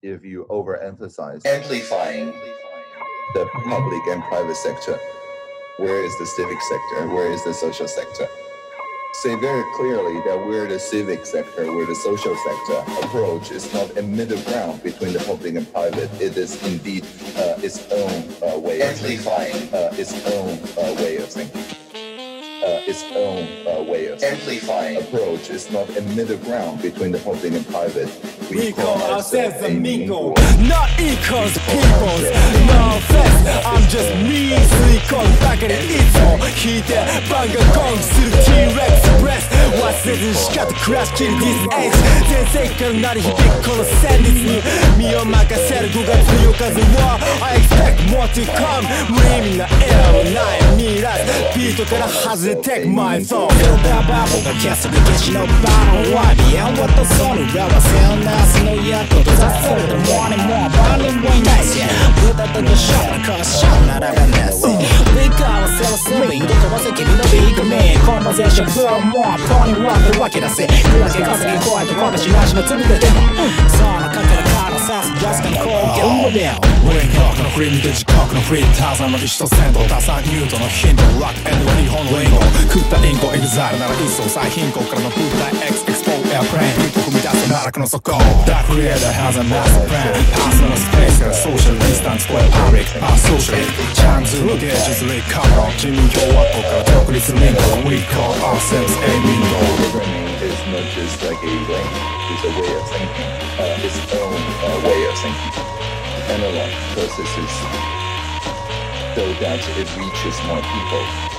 if you overemphasize amplifying the public and private sector, where is the civic sector, where is the social sector? Say very clearly that where the civic sector, where the social sector approach is not a middle ground between the public and private. It is indeed its own way of amplifying its own way of thinking. Its own way of amplifying approach is not a middle ground between the public and private. We call ourselves amigos, not equals peoples. No offense, I'm just measly called back at it. いつも弾いてバンがゴングする T-Rex ブレス忘れずに叱ってクラッシュ切る This age 全世界から鳴り響くこの旋律に身を任せる5月の夜風を I expect more to come 無意味なエラーはない未来ビートから外れてく My soul Feel that bubble が消すべきしのバーの Why beyond what the sun 裏は背負うなそのやっと閉ざされた Morning more Burning way nice yeah 歌とかショーのコショーならばなす理解はせわせる色とわせ君のビーグメイコンバゼーション Blow more ポニーワーってわけだぜ暮らし稼ぎ怖いところしなしの罪ででもそのかけらからさすジャスカの攻撃運動だよRing Rock のフリーで時刻のフリーターザンの一と戦闘ダサニュートのヒントロックエンドは日本のリンゴ食ったインコエグザイルなら一層最貧困からの風体 X エクスポエアプレイン一歩踏み出す奈落の底 Dark Creator has a master plan パーソナルスペースからソーシャルディスタンス超えパブリックアソーシャルチャンズの芸術類カモン人民共和国から独立民国 We call ourselves a mingo Programming is not just like a language, it's a way of thinking, its own way of thinking. Analog processes so that it reaches more people.